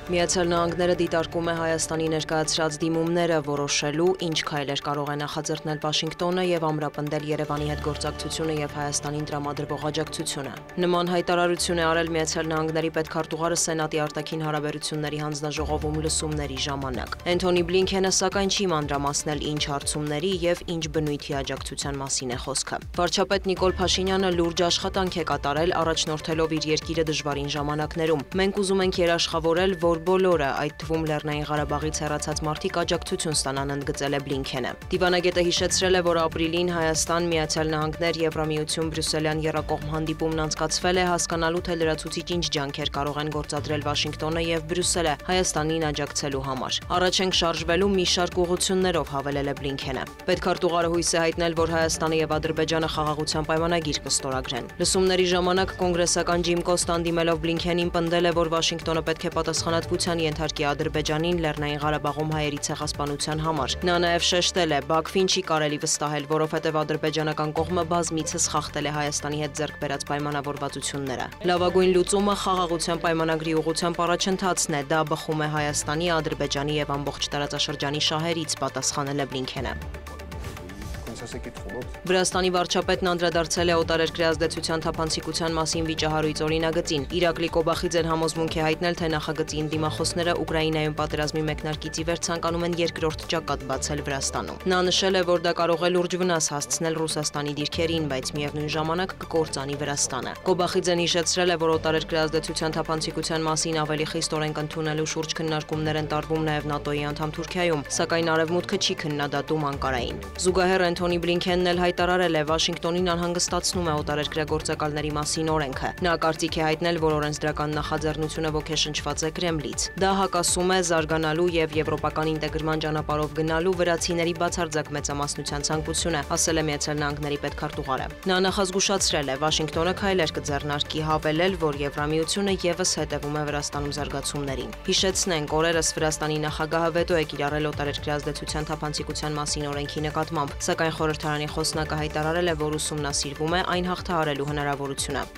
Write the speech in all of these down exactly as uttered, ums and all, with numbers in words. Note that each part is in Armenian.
Միացյալ Նահանգները դիտարկում է Հայաստանի ներկայացրած դիմումները, որոշելու ինչ քայլեր կարող է նախաձեռնել Վաշինգտոնը եւ ամրապնդել Երևանի հետ գործակցությունը եւ Հայաստանին տրամադրվող աջակցությունը։ Նման հայտարարություն է արել Միացյալ Նահանգների պետքարտուղարը Սենատի արտաքին հարաբերությունների հանձնաժողովում լսումների ժամանակ։ Էնթոնի Բլինքենը սակայն չի մանրամասնել ինչ հարցումների եւ ինչ բնույթի աջակցության մասին է խոսքը։ Վարչապետ Նիկոլ Փաշինյանը լուրջ աշխատանք է կատարել առաջնորդելով իր երկիրը դժվարին ժամանակներում։ Մենք ուզում ենք երաշխավորել, որ բոլորը, այդ թվում Լեռնային Ղարաբաղից հեռացած մարդիկ աջակցություն ստանան, ընդգծել է Բլինքենը։ Դիվանագետը հիշեցրել է, որ ապրիլին Հայաստան, Միացյալ Նահանգներ, Եվրամիություն, Բրյուսելյան եռակողմ հանդիպումն անցկացվել է հասկանալու, թե լրացուցիչ ինչ ջանքեր կարող են գործադրել Վաշինգտոնը եւ Բրյուսելը Հայաստանին աջակցելու համար։ Առաջ ենք շարժվելու մի շարք ուղղություններով, հավելել է Բլինքենը։ Պետքարտուղարը հույս է հայտնել, որ Հայաստանը եւ Ադրբեջանը խաղաղության պայմանագիր կստորագրեն։ Լսումների ժամանակ կոնգրեսական Ջիմ Կոստան դիմելով Բլինքենին պնդել է, որ Վաշինգտոնը պետք է պատասխանատվության ենթարկի Ադրբեջանին Լեռնային Ղարաբաղում հայերի ցեղասպանության համար։ Նա նաև շեշտել է, Բաքվին չի կարելի վստահել, որովհետև ադրբեջանական կողմը բազմիցս խախտել է Հայաստանի հետ ձեռք բերած պայմանավորվածությունները։ Լավագույն լուծումը խաղաղության պայմանագրի ուղղությամբ առաջընթացն է, դա բխում է Հայաստանի, Ադրբեջանի եւ ամբողջ տարածաշրջանի շահերից, պատասխանել է Բլինքենը։ Վրաստանի վարչապետն անդրադարձել է օտարերկրի ազդեցության թափանցիկության մասին վիճահարույց օրինագծին։ Իրակլի Կոբախիձեն համոզմունք է հայտնել, թե նախագծի ընդդիմախոսները Ուկրաինայում պատերազմի մեկնարկից ի վեր ցանկանում են երկրորդ ճակատ բացել Վրաստանում։ Նա նշել է, որ դա կարող է լուրջ վնաս հասցնել Ռուսաստանի դիրքերին, բայց միևնույն ժամանակ կկործանի Վրաստանը։ Կոբախիձեն հիշեցրել է, որ օտարերկրի ազդեցության թափանցիկության մասին ավելի խիստ օրենք ընդունելու շուրջ քննարկումներ են տարվում նաև ՆԱՏՕ-ի անդամ Թուրքիայում, սակայն Արևմուտքը չի քննադատում Անկարային։ Զուգահեռ Էնթոնի Բլինքենն էլ հայտարարել է, Վաշինգտոնին անհանգստացնում է օտարերկրյա գործակալների մասին օրենքը։ Նա կարծիք է հայտնել, որ օրենսդրական նախաձեռնությունը ոգեշնչված է Կրեմլից։ Դա հակասում է զարգանալու եւ եվրոպական ինտեգրման ճանապարհով գնալու վրացիների բացարձակ մեծամասնության ցանկությունը, ասել է Միացյալ Նահանգների պետքարտուղարը։ Նա նախազգուշացրել է, Վաշինգտոնը քայլեր կձեռնարկի, հավելել, որ Եվրամիությունը եւս հետևում է Վրաստանում զարգացումներին։ Հիշեցնենք, օրերս Վրաստանի նախագահը վետո է կիրառել օտարերկրյա ազդեցության թափանցիկության մասին օրենքի նկատմամբ, սակայն խորհրդարանի խոսնակը հայտարարել է, որ ուսումնասիրվում է այն հաղթահարելու հնարավորությունը։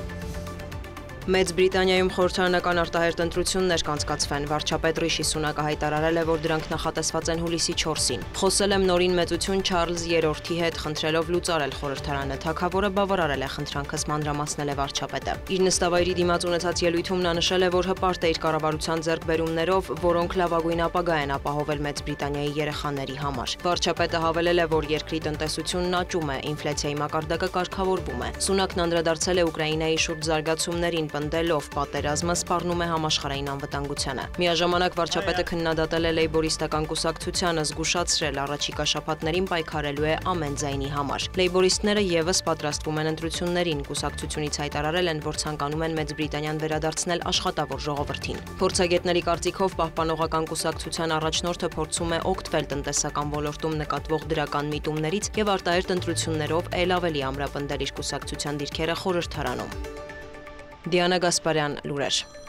Մեծ Բրիտանիայում խորհրդարանական արտահերթ ընտրություններ կանցկացվեն։ Վարչապետ Ռիշի Սունակը հայտարարել է, որ դրանք նախատեսված են հուլիսի չորսին։ Խոսել եմ նորին մեծություն Չարլզ երրորդի հետ, խնդրելով լուծարել խորհրդարանը։ Թագավորը բավարարել է խնդրանքս, մանրամասնել է վարչապետը։ Իր նստավայրի դիմաց ունեցած ելույթում նա նշել է, որ հպարտ է իր կառավարության ձեռքբերումներով, որոնք լավագույն ապագա են ապահովել Մեծ Բրիտանիայի երեխաների համար։ Վարչապետը հավելել է, որ երկրի տնտեսությունն աճում է, ինֆլյացիայի մակարդակը կարգավորվում է։ Սունակն անդրադարձել է Ուկրաինայի շուրջ զարգացումներին, պնդելով պատերազմը սպառնում է համաշխարհային անվտանգությանը։ Միաժամանակ վարչապետը քննադատել է լեյբորիստական կուսակցությանը, զգուշացրել առաջիկա շաբաթներին պայքարելու է ամեն ձայնի համար։ Լեյբորիստները եւս պատրաստվում են ընտրություններին, կուսակցությունից հայտարարել են, որ ցանկանում են Մեծ Բրիտանիան վերադարձնել աշխատավոր ժողովրդին։ Փորձագետների կարծիքով պահպանողական կուսակցության առաջնորդը փորձում է օգտվել տնտեսական ոլորտում նկատվող դրական միտումներից եւ արտահերթ ընտրություններով ել ավելի ամրապնդել իր կուսակցության դիրքերը խորհրդարանում։ Դիանա Գասպարյան, լուրեր։